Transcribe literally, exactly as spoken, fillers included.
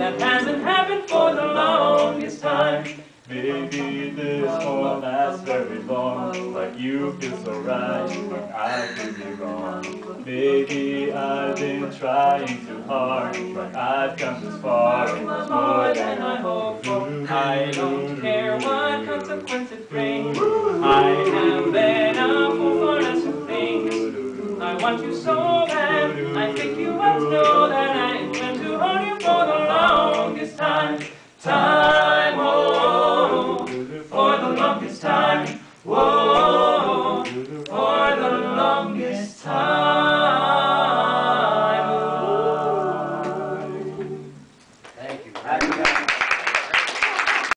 That hasn't happened for the longest time. Maybe this won't last very long, but you feel so right when I could be wrong. Maybe I've been trying too hard, but I've come this far and it's more than I hoped for. I don't care what consequence it brings. I have been a fool for lesser things. I want you so bad, I think you must know.